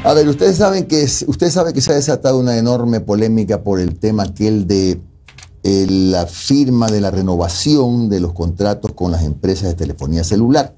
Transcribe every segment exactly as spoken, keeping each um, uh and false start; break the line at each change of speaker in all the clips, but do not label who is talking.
A ver, ustedes saben que ustedes saben que se ha desatado una enorme polémica por el tema aquel de eh, la firma de la renovación de los contratos con las empresas de telefonía celular.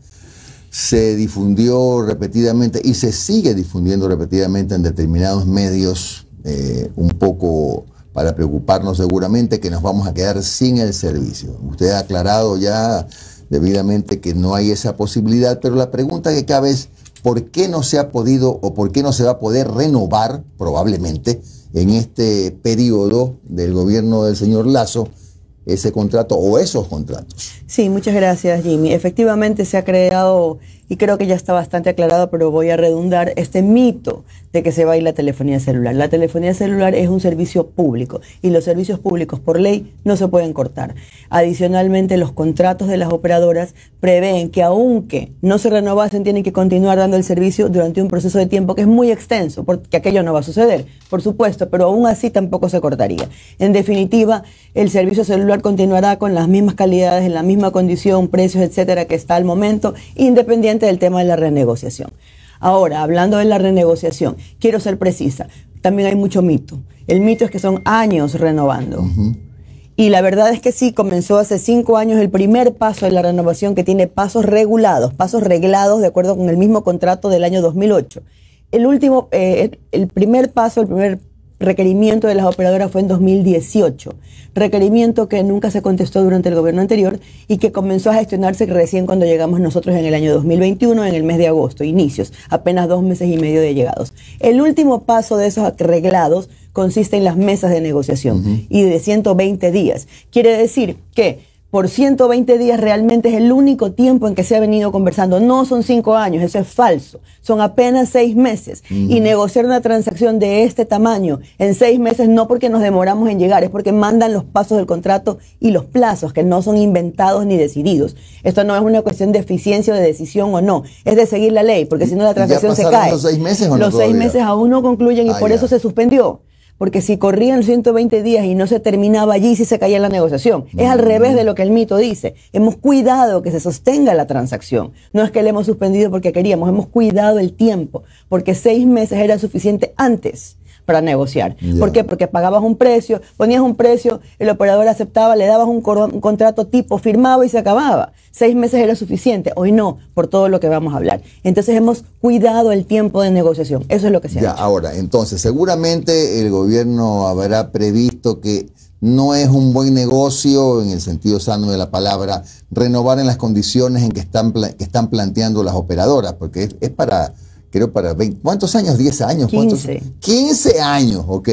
Se difundió repetidamente y se sigue difundiendo repetidamente en determinados medios, eh, un poco para preocuparnos seguramente que nos vamos a quedar sin el servicio. Usted ha aclarado ya debidamente que no hay esa posibilidad, pero la pregunta que cabe es ¿por qué no se ha podido o por qué no se va a poder renovar, probablemente, en este periodo del gobierno del señor Lasso, ese contrato o esos contratos?
Sí, muchas gracias, Jimmy. Efectivamente se ha creado, y creo que ya está bastante aclarado, pero voy a redundar, este mito de que se va a ir la telefonía celular. La telefonía celular es un servicio público y los servicios públicos por ley no se pueden cortar. Adicionalmente, los contratos de las operadoras prevén que aunque no se renovasen, tienen que continuar dando el servicio durante un proceso de tiempo que es muy extenso, porque aquello no va a suceder, por supuesto, pero aún así tampoco se cortaría. En definitiva, el servicio celular continuará con las mismas calidades, en la misma condición, precios, etcétera, que está al momento, independiente del tema de la renegociación. Ahora, hablando de la renegociación, quiero ser precisa, también hay mucho mito. El mito es que son años renovando. Uh-huh. Y la verdad es que sí, comenzó hace cinco años el primer paso de la renovación que tiene pasos regulados, pasos reglados de acuerdo con el mismo contrato del año dos mil ocho. El último, eh, el primer paso, el primer requerimiento de las operadoras fue en dos mil dieciocho, requerimiento que nunca se contestó durante el gobierno anterior y que comenzó a gestionarse recién cuando llegamos nosotros en el año dos mil veintiuno, en el mes de agosto, inicios, apenas dos meses y medio de llegados. El último paso de esos arreglados consiste en las mesas de negociación uh-huh. y de ciento veinte días. Quiere decir que por ciento veinte días realmente es el único tiempo en que se ha venido conversando. No son cinco años, eso es falso. Son apenas seis meses. Uh-huh. Y negociar una transacción de este tamaño en seis meses no porque nos demoramos en llegar, es porque mandan los pasos del contrato y los plazos, que no son inventados ni decididos. Esto no es una cuestión de eficiencia o de decisión o no, es de seguir la ley, porque si no la transacción se cae.
¿Los seis meses o no?
Los seis meses aún no concluyen y ah, por ya. eso se suspendió. Porque si corrían ciento veinte días y no se terminaba allí, sí se caía la negociación. Mm. Es al revés de lo que el mito dice. Hemos cuidado que se sostenga la transacción. No es que le hemos suspendido porque queríamos, hemos cuidado el tiempo, porque seis meses era suficiente antes para negociar. Yeah. ¿Por qué? Porque pagabas un precio, ponías un precio, el operador aceptaba, le dabas un, un contrato tipo, firmaba y se acababa. Seis meses era suficiente. Hoy no, por todo lo que vamos a hablar. Entonces hemos cuidado el tiempo de negociación. Eso es lo que se ha
ya,
hecho.
Ahora, entonces, seguramente el gobierno habrá previsto que no es un buen negocio, en el sentido sano de la palabra, renovar en las condiciones en que están, que están planteando las operadoras, porque es, es para... Creo para veinte, ¿cuántos años? ¿diez años?
quince.
¿Cuántos? quince años, ok.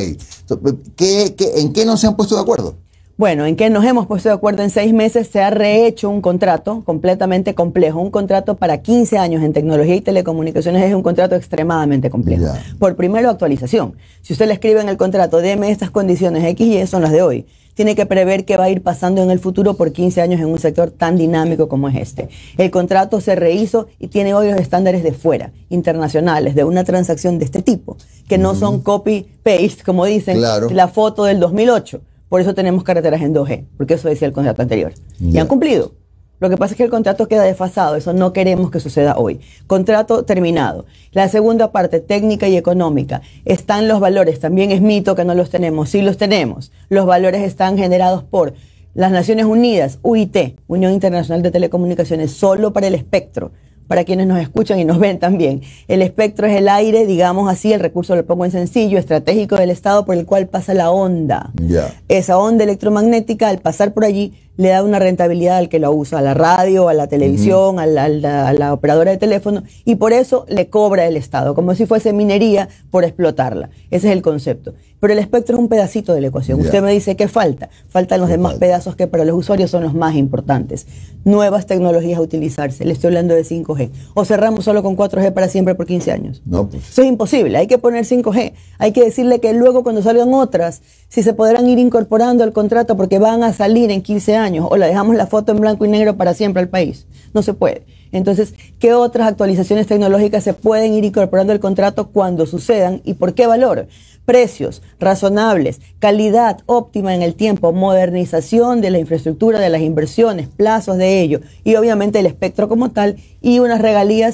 ¿Qué, qué, ¿En qué no se han puesto de acuerdo?
Bueno, en que nos hemos puesto de acuerdo en seis meses, se ha rehecho un contrato completamente complejo. Un contrato para quince años en tecnología y telecomunicaciones es un contrato extremadamente complejo. Yeah. Por primero, actualización. Si usted le escribe en el contrato, deme estas condiciones X y Y, son las de hoy. Tiene que prever qué va a ir pasando en el futuro por quince años en un sector tan dinámico como es este. El contrato se rehizo y tiene hoy los estándares de fuera, internacionales, de una transacción de este tipo, que no uh-huh. son copy-paste, como dicen, claro. la foto del dos mil ocho. Por eso tenemos carreteras en dos G, porque eso decía el contrato anterior. Yeah. Y han cumplido. Lo que pasa es que el contrato queda desfasado, eso no queremos que suceda hoy. Contrato terminado. La segunda parte, técnica y económica. Están los valores, también es mito que no los tenemos, sí los tenemos. Los valores están generados por las Naciones Unidas, U I T, Unión Internacional de Telecomunicaciones, solo para el espectro. Para quienes nos escuchan y nos ven también. El espectro es el aire, digamos así, el recurso lo pongo en sencillo, estratégico del Estado por el cual pasa la onda. Yeah. Esa onda electromagnética, al pasar por allí, le da una rentabilidad al que lo usa, a la radio, a la televisión, uh-huh. a, la, a, la, a la operadora de teléfono, y por eso le cobra el Estado, como si fuese minería por explotarla. Ese es el concepto. Pero el espectro es un pedacito de la ecuación. Yeah. Usted me dice, ¿qué falta? Faltan los demás falta? pedazos que para los usuarios son los más importantes. Nuevas tecnologías a utilizarse. Le estoy hablando de cinco G. O cerramos solo con cuatro G para siempre por quince años. No, pues. Eso es imposible. Hay que poner cinco G. Hay que decirle que luego cuando salgan otras, si se podrán ir incorporando al contrato porque van a salir en quince años, o le dejamos la foto en blanco y negro para siempre al país. No se puede. Entonces, ¿qué otras actualizaciones tecnológicas se pueden ir incorporando al contrato cuando sucedan y por qué valor? Precios razonables, calidad óptima en el tiempo, modernización de la infraestructura, de las inversiones, plazos de ello y obviamente el espectro como tal y unas regalías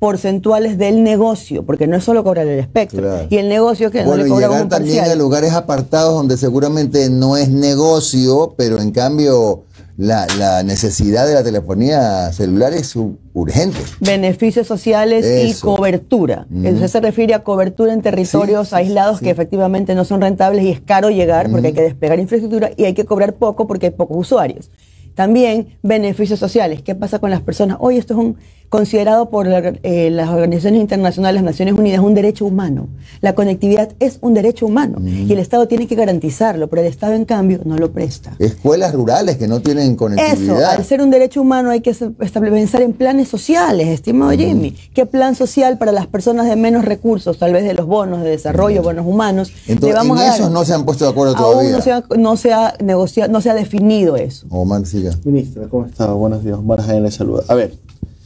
porcentuales del negocio, porque no es solo cobrar el espectro. Claro. Y el negocio que
bueno,
no le
cobramos
un
también
parcial.
a lugares apartados donde seguramente no es negocio, pero en cambio la, la necesidad de la telefonía celular es urgente.
Beneficios sociales Eso. y cobertura. Mm. Entonces se refiere a cobertura en territorios sí, aislados sí. que efectivamente no son rentables y es caro llegar mm. porque hay que desplegar infraestructura y hay que cobrar poco porque hay pocos usuarios. También beneficios sociales. ¿Qué pasa con las personas? Hoy esto es un considerado por la, eh, las organizaciones internacionales, las Naciones Unidas, un derecho humano. La conectividad es un derecho humano mm. y el Estado tiene que garantizarlo, pero el Estado en cambio no lo presta.
Escuelas rurales que no tienen conectividad.
Eso, al ser un derecho humano hay que pensar en planes sociales, estimado mm. Jimmy. ¿Qué plan social para las personas de menos recursos, tal vez de los bonos de desarrollo, mm. bonos humanos?
Entonces,
le vamos
en
a
esos
dar?
no se han puesto de acuerdo todavía.
Aún no se ha, no se ha negociado, no se ha definido eso.
Omar, siga.
Ministra, ¿cómo está? Buenos días. Omar Jaén le saluda. A ver.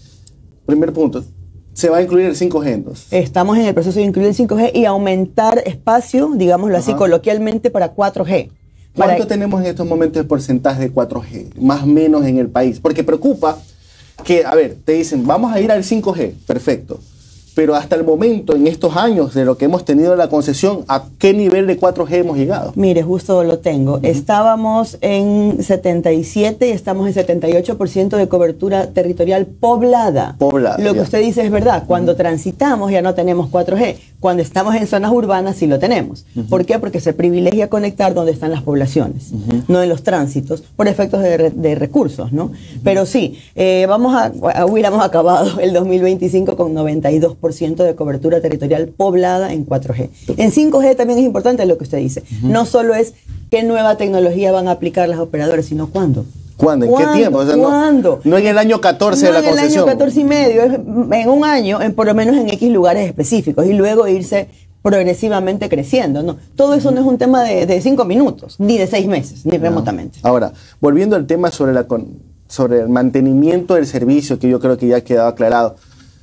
Primer punto, se va a incluir el cinco G entonces.
Estamos en el proceso de incluir el cinco G y aumentar espacio, digámoslo Ajá. así coloquialmente, para cuatro G.
¿Cuánto
para...
tenemos en estos momentos de porcentaje de cuatro G? Más o menos en el país. Porque preocupa que, a ver, te dicen, vamos a ir al cinco G, perfecto. Pero hasta el momento, en estos años de lo que hemos tenido la concesión, ¿a qué nivel de cuatro G hemos llegado?
Mire, justo lo tengo. Uh-huh. Estábamos en setenta y siete y estamos en setenta y ocho por ciento de cobertura territorial poblada.
Poblada.
Lo que
ya.
usted dice es verdad. Cuando uh-huh. transitamos ya no tenemos cuatro G. Cuando estamos en zonas urbanas sí lo tenemos. Uh-huh. ¿Por qué? Porque se privilegia conectar donde están las poblaciones, uh-huh. no en los tránsitos, por efectos de, re- de recursos, ¿no? Uh-huh. Pero sí, eh, vamos a, a, hubiéramos acabado el dos mil veinticinco con noventa y dos por ciento de cobertura territorial poblada en cuatro G. En cinco G también es importante lo que usted dice. Uh-huh. No solo es qué nueva tecnología van a aplicar las operadoras, sino cuándo.
¿Cuándo? ¿En
¿Cuándo?
qué tiempo? O sea,
¿Cuándo?
No, no en el año catorce
no
de la concesión.
No en el año catorce y medio, es en un año, en por lo menos en X lugares específicos, y luego irse progresivamente creciendo, ¿no? Todo eso no es un tema de, de cinco minutos, ni de seis meses, ni no. remotamente.
Ahora, volviendo al tema sobre, la, sobre el mantenimiento del servicio, que yo creo que ya ha quedado aclarado.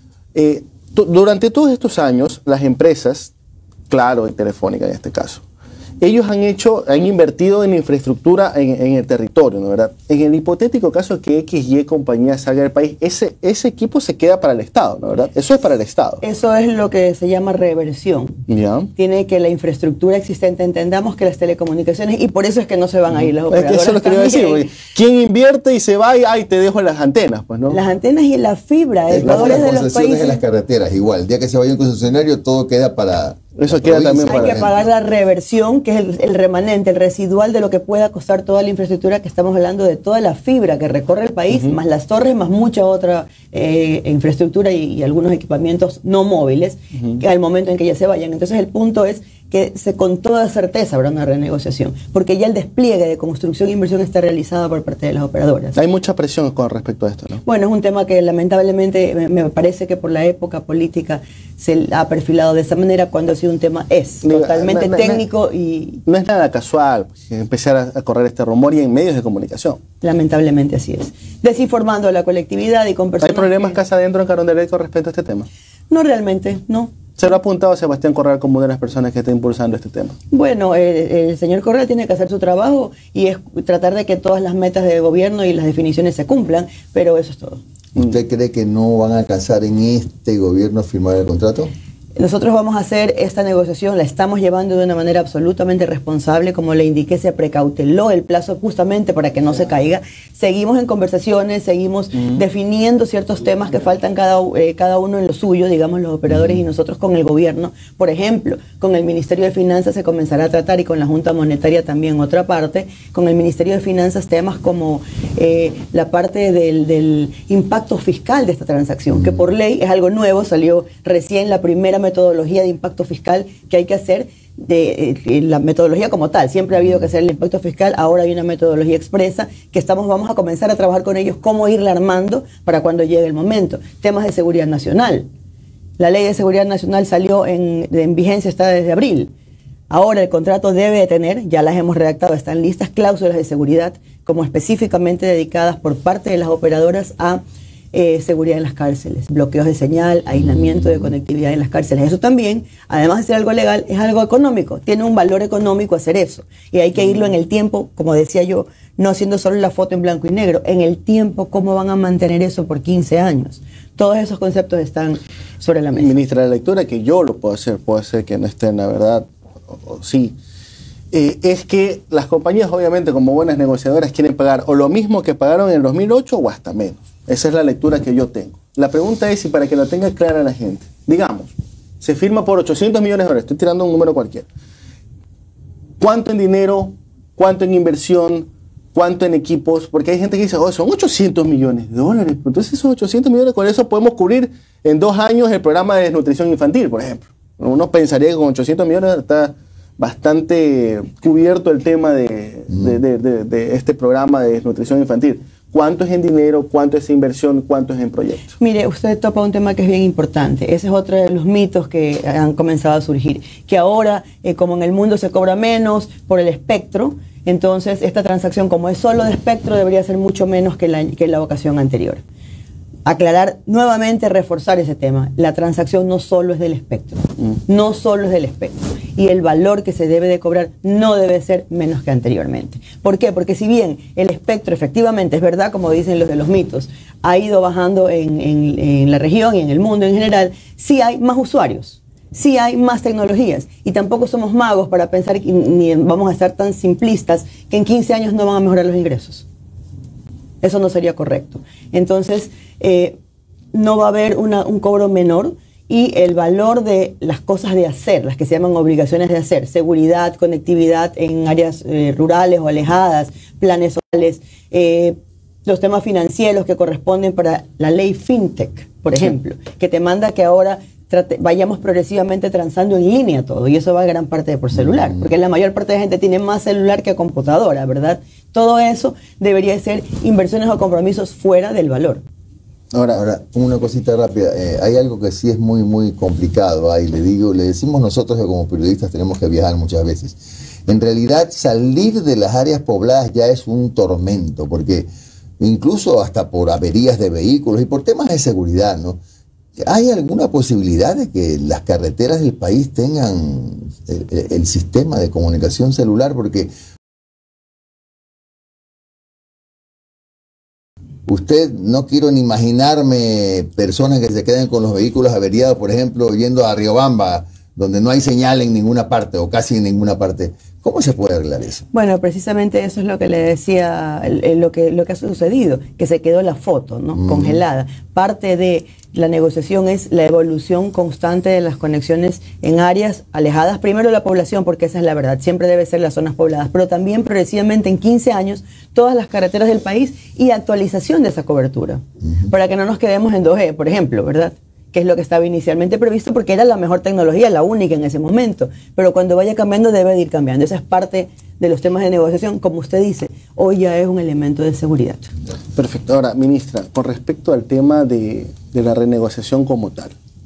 Eh, Durante todos estos años, las empresas, Claro y Telefónica en este caso, ellos han hecho, han invertido en infraestructura en, en el territorio, ¿no verdad? En el hipotético caso que X Y compañía salga del país, ese, ese equipo se queda para el Estado, ¿no verdad? Eso es para el Estado.
Eso es lo que se llama reversión.
¿Ya?
Tiene que la infraestructura existente, entendamos que las telecomunicaciones, y por eso es que no se van a ir las operadoras.
Es que eso es lo que quería decir, porque ¿quién invierte y se va y ay, te dejo las antenas? Pues, ¿no?
Las antenas y la fibra, el
las
valores de los países.
En las carreteras, igual, el día que se vaya un concesionario, todo queda para...
Eso queda también para...
Hay que pagar la reversión, que es el, el remanente, el residual de lo que pueda costar toda la infraestructura, que estamos hablando de toda la fibra que recorre el país, uh-huh. más las torres, más mucha otra eh, infraestructura y, y algunos equipamientos no móviles, uh-huh. que al momento en que ya se vayan. Entonces el punto es que se, con toda certeza habrá una renegociación, porque ya el despliegue de construcción e inversión está realizado por parte de las operadoras.
Hay mucha presión con respecto a esto, ¿no?
Bueno, es un tema que lamentablemente me, me parece que por la época política se ha perfilado de esa manera, cuando ha sido un tema es Diga, totalmente no, no, técnico
no,
y...
No es nada casual empezar a, a correr este rumor y en medios de comunicación.
Lamentablemente así es. Desinformando a la colectividad y con personas...
¿Hay problemas
que...
casa adentro en Carondelet con respecto a este tema?
No realmente, no.
¿Se lo ha apuntado Sebastián Correa como una de las personas que está impulsando este tema?
Bueno, eh, el señor Correa tiene que hacer su trabajo y es tratar de que todas las metas de gobierno y las definiciones se cumplan, pero eso es todo.
¿Usted cree que no van a alcanzar en este gobierno firmar el contrato?
Nosotros vamos a hacer esta negociación, la estamos llevando de una manera absolutamente responsable, como le indiqué, se precauteló el plazo justamente para que no se caiga. Seguimos en conversaciones, seguimos uh-huh. definiendo ciertos temas que faltan cada, eh, cada uno en lo suyo, digamos los operadores uh-huh. y nosotros con el gobierno. Por ejemplo, con el Ministerio de Finanzas se comenzará a tratar, y con la Junta Monetaria también otra parte, con el Ministerio de Finanzas temas como eh, la parte del, del impacto fiscal de esta transacción, uh-huh. que por ley es algo nuevo, salió recién la primera metodología de impacto fiscal que hay que hacer, de, de la metodología como tal. Siempre ha habido que hacer el impacto fiscal, ahora hay una metodología expresa que estamos, vamos a comenzar a trabajar con ellos, cómo irla armando para cuando llegue el momento. Temas de seguridad nacional. La ley de seguridad nacional salió en, en vigencia, está desde abril. Ahora el contrato debe de tener, ya las hemos redactado, están listas, cláusulas de seguridad como específicamente dedicadas por parte de las operadoras a Eh, seguridad en las cárceles, bloqueos de señal, aislamiento de conectividad en las cárceles. Eso también, además de ser algo legal, es algo económico. Tiene un valor económico hacer eso. Y hay que irlo en el tiempo, como decía yo, no haciendo solo la foto en blanco y negro, en el tiempo, cómo van a mantener eso por quince años. Todos esos conceptos están sobre la mesa.
Ministra, la lectura que yo lo puedo hacer, puede ser que no esté en la verdad, o, o sí, eh, es que las compañías obviamente como buenas negociadoras quieren pagar o lo mismo que pagaron en el dos mil ocho o hasta menos. Esa es la lectura que yo tengo. La pregunta es, y para que lo tenga clara la gente, digamos, se firma por ochocientos millones de dólares, estoy tirando un número cualquiera. ¿Cuánto en dinero, cuánto en inversión, cuánto en equipos? Porque hay gente que dice, oh, son ochocientos millones de dólares. Entonces esos ochocientos millones, con eso podemos cubrir en dos años el programa de desnutrición infantil, por ejemplo. Uno pensaría que con ochocientos millones está bastante cubierto el tema de, de, de, de, de este programa de desnutrición infantil. ¿Cuánto es en dinero? ¿Cuánto es en inversión? ¿Cuánto es en proyectos?
Mire, usted topa un tema que es bien importante. Ese es otro de los mitos que han comenzado a surgir. Que ahora, eh, como en el mundo se cobra menos por el espectro, entonces esta transacción, como es solo de espectro, debería ser mucho menos que la, que la ocasión anterior. Aclarar, nuevamente reforzar ese tema. La transacción no solo es del espectro. Mm. No solo es del espectro. Y el valor que se debe de cobrar no debe ser menos que anteriormente. ¿Por qué? Porque si bien el espectro efectivamente es verdad, como dicen los de los mitos, ha ido bajando en, en, en la región y en el mundo en general, sí hay más usuarios, sí hay más tecnologías. Y tampoco somos magos para pensar, que, ni vamos a estar tan simplistas, que en quince años no van a mejorar los ingresos. Eso no sería correcto. Entonces, eh, no va a haber una, un cobro menor. Y el valor de las cosas de hacer, las que se llaman obligaciones de hacer, seguridad, conectividad en áreas eh, rurales o alejadas, planes sociales, eh, los temas financieros que corresponden para la ley FinTech, por ejemplo, sí, que te manda que ahora trate, vayamos progresivamente transando en línea todo, y eso va a gran parte de por celular, porque la mayor parte de la gente tiene más celular que computadora, ¿verdad? Todo eso debería ser inversiones o compromisos fuera del valor.
Ahora, ahora, una cosita rápida. Eh, hay algo que sí es muy, muy complicado ahí. Le digo, le decimos nosotros que como periodistas tenemos que viajar muchas veces. En realidad, salir de las áreas pobladas ya es un tormento, porque incluso hasta por averías de vehículos y por temas de seguridad, ¿no? ¿Hay alguna posibilidad de que las carreteras del país tengan el, el, el sistema de comunicación celular? Porque usted, no quiero ni imaginarme personas que se queden con los vehículos averiados, por ejemplo, yendo a Riobamba, donde no hay señal en ninguna parte o casi en ninguna parte. ¿Cómo se puede arreglar eso?
Bueno, precisamente eso es lo que le decía, lo que, lo que ha sucedido, que se quedó la foto, ¿no? Mm. Congelada. Parte de la negociación es la evolución constante de las conexiones en áreas alejadas, primero de la población, porque esa es la verdad, siempre debe ser las zonas pobladas, pero también progresivamente en quince años todas las carreteras del país y actualización de esa cobertura, uh-huh, para que no nos quedemos en dos G, por ejemplo, ¿verdad? Que es lo que estaba inicialmente previsto porque era la mejor tecnología, la única en ese momento, pero cuando vaya cambiando debe de ir cambiando. Esa es parte de los temas de negociación, como usted dice, hoy ya es un elemento de seguridad.
Perfecto. Ahora, ministra, con respecto al tema de, de la renegociación como tal,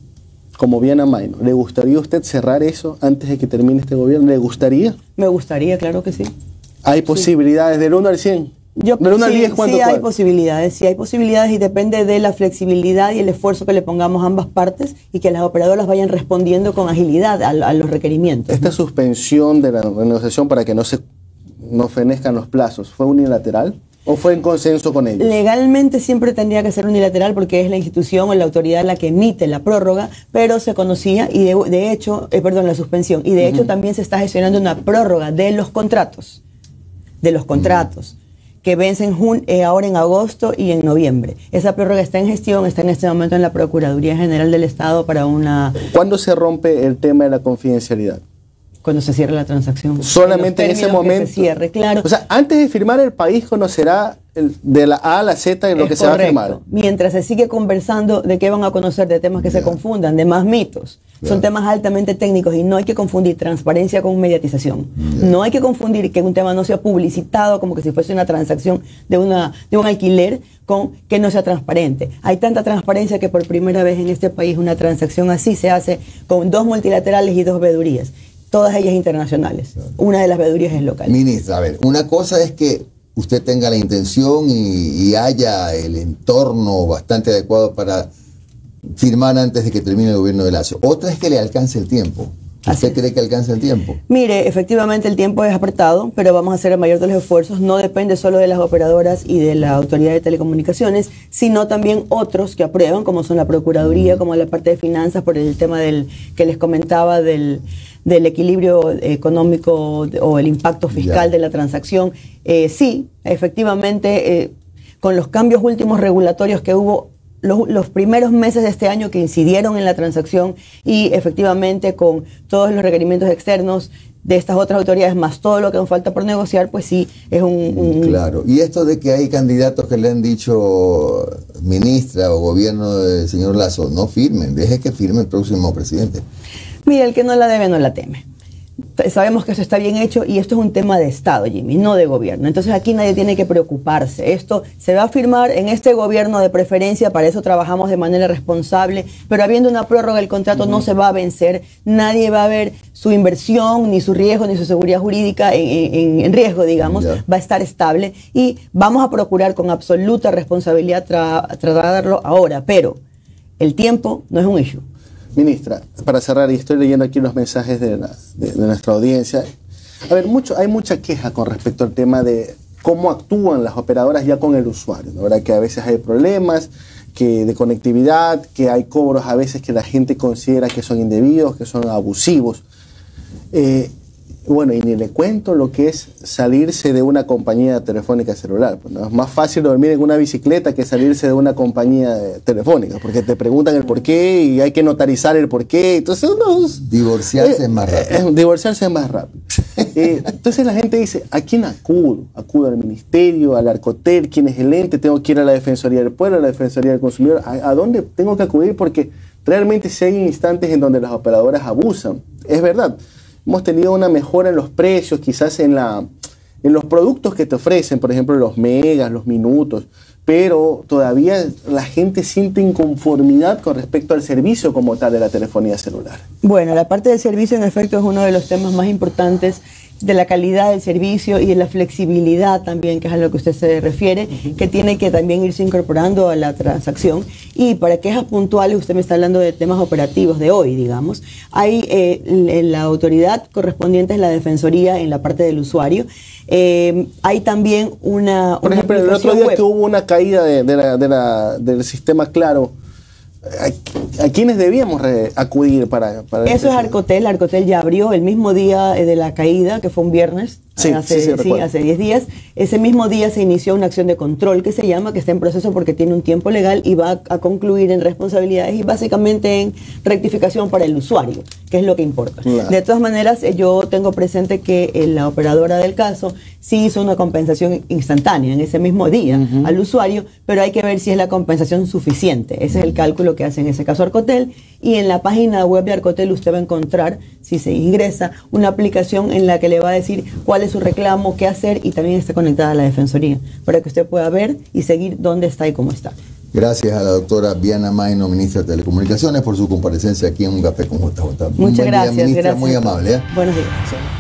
como bien amaino, ¿le gustaría a usted cerrar eso antes de que termine este gobierno? ¿Le gustaría?
Me gustaría, claro que sí.
¿Hay posibilidades, sí, del uno al cien?
Yo,
del uno al diez, ¿cuánto?
Sí hay posibilidades, sí hay posibilidades y depende de la flexibilidad y el esfuerzo que le pongamos a ambas partes y que las operadoras vayan respondiendo con agilidad a, a los requerimientos.
¿Esta, ¿no?, suspensión de la renegociación para que no se no fenezcan los plazos, ¿fue unilateral o fue en consenso con ellos?
Legalmente siempre tendría que ser unilateral porque es la institución o la autoridad la que emite la prórroga, pero se conocía y de, de hecho, eh, perdón, la suspensión, y de uh-huh, hecho también se está gestionando una prórroga de los contratos, de los contratos. Uh-huh, que vencen eh, ahora en agosto y en noviembre. Esa prórroga está en gestión, está en este momento en la Procuraduría General del Estado para una...
¿Cuándo se rompe el tema de la confidencialidad?
Cuando se cierre la transacción.
Solamente en, en ese momento.
Que se cierre, claro.
O sea, antes de firmar el país conocerá el, de la A a la Z en lo es que correcto, se va a firmar.
Mientras se sigue conversando de qué van a conocer, de temas que yeah, se confundan, de más mitos. Yeah. Son temas altamente técnicos y no hay que confundir transparencia con mediatización. Yeah. No hay que confundir que un tema no sea publicitado como que si fuese una transacción de, una, de un alquiler con que no sea transparente. Hay tanta transparencia que por primera vez en este país una transacción así se hace con dos multilaterales y dos veedurías. Todas ellas internacionales. Claro. Una de las veedurías es local.
Ministra, a ver, una cosa es que usted tenga la intención y, y haya el entorno bastante adecuado para firmar antes de que termine el gobierno de Lazo. Otra es que le alcance el tiempo. ¿Usted cree que alcanza el tiempo?
Mire, efectivamente el tiempo es apretado, pero vamos a hacer el mayor de los esfuerzos. No depende solo de las operadoras y de la Autoridad de Telecomunicaciones, sino también otros que aprueban, como son la Procuraduría, como la parte de finanzas, por el tema del que les comentaba del, del equilibrio económico o el impacto fiscal ya. de la transacción. Eh, sí, efectivamente, eh, con los cambios últimos regulatorios que hubo, Los, los primeros meses de este año que incidieron en la transacción y efectivamente con todos los requerimientos externos de estas otras autoridades, más todo lo que nos falta por negociar, pues sí, es un, un...
Claro, y esto de que hay candidatos que le han dicho ministra o gobierno del señor Lasso, no firmen, deje que firme el próximo presidente.
Mira, el que no la debe no la teme. Sabemos que eso está bien hecho y esto es un tema de Estado, Jimmy, no de gobierno. Entonces aquí nadie tiene que preocuparse. Esto se va a firmar en este gobierno de preferencia, para eso trabajamos de manera responsable, pero habiendo una prórroga el contrato uh-huh. no se va a vencer, nadie va a ver su inversión, ni su riesgo, ni su seguridad jurídica en, en, en riesgo, digamos, yeah. va a estar estable y vamos a procurar con absoluta responsabilidad tra tratarlo ahora, pero el tiempo no es un issue.
Ministra, para cerrar, y estoy leyendo aquí los mensajes de, la, de, de nuestra audiencia. A ver, mucho, hay mucha queja con respecto al tema de cómo actúan las operadoras ya con el usuario, ¿no? ¿Verdad? Que a veces hay problemas que de conectividad, que hay cobros a veces que la gente considera que son indebidos, que son abusivos. Eh, bueno, y ni le cuento lo que es salirse de una compañía telefónica celular. Pues, ¿no? Es más fácil dormir en una bicicleta que salirse de una compañía telefónica, porque te preguntan el por qué y hay que notarizar el por qué. Entonces, no,
divorciarse
eh,
es más rápido.
Eh, divorciarse es más rápido. eh, entonces la gente dice, ¿a quién acudo? Acudo al ministerio, al Arcotel, ¿quién es el ente? Tengo que ir a la Defensoría del Pueblo, a la Defensoría del Consumidor. ¿A, a dónde tengo que acudir? Porque realmente sí hay instantes en donde las operadoras abusan. Es verdad. Hemos tenido una mejora en los precios, quizás en, la, en los productos que te ofrecen, por ejemplo, los megas, los minutos, pero todavía la gente siente inconformidad con respecto al servicio como tal de la telefonía celular.
Bueno, la parte del servicio, en efecto, es uno de los temas más importantes, de la calidad del servicio y de la flexibilidad también, que es a lo que usted se refiere, uh-huh. que tiene que también irse incorporando a la transacción. Y para quejas puntuales, usted me está hablando de temas operativos de hoy, digamos. Hay eh, la autoridad correspondiente es la Defensoría en la parte del usuario. Eh, hay también una...
Por
una
ejemplo, el otro día
web.
que hubo una caída de, de la, de la, del sistema Claro, ¿A, a quiénes debíamos acudir para, para
eso? Es Arcotel. Arcotel ya abrió el mismo día de la caída, que fue un viernes,
sí,
hace,
sí, sí,
sí, hace diez días. Ese mismo día se inició una acción de control que se llama, que está en proceso porque tiene un tiempo legal y va a, a concluir en responsabilidades y básicamente en rectificación para el usuario, que es lo que importa. Claro. De todas maneras, yo tengo presente que eh, la operadora del caso sí hizo una compensación instantánea en ese mismo día uh-huh. al usuario, pero hay que ver si es la compensación suficiente. Ese es el cálculo que hace en ese caso Arcotel, y en la página web de Arcotel usted va a encontrar, si se ingresa, una aplicación en la que le va a decir cuál es su reclamo, qué hacer, y también está conectada a la Defensoría, para que usted pueda ver y seguir dónde está y cómo está.
Gracias a la doctora Viana Maino, ministra de Telecomunicaciones, por su comparecencia aquí en Un Café con J J.
Muchas gracias.
Día, ministra,
gracias.
muy amable. ¿eh?
Buenos días.